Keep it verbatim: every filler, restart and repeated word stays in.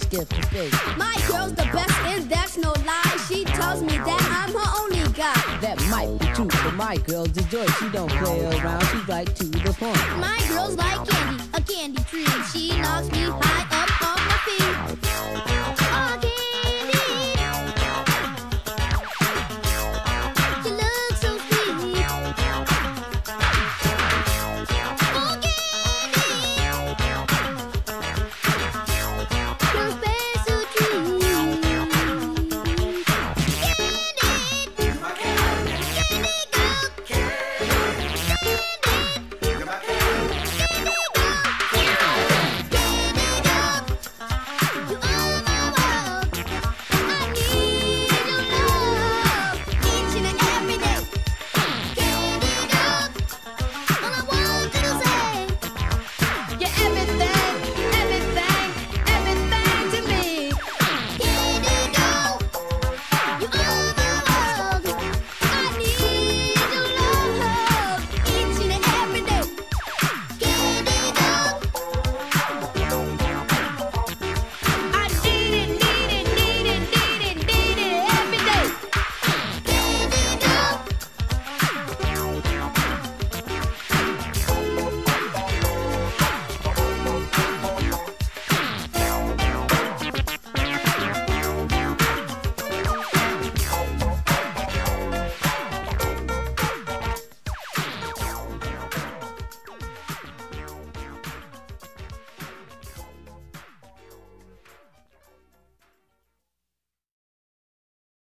stiff to fake. My girl's the best and that's no lie. She tells me that I'm her only guy. That might be true, but my girl's a joy. She don't play around, she's right to the point. My girl's like candy, a candy tree. She knocks me high up on my feet. Oh, candy.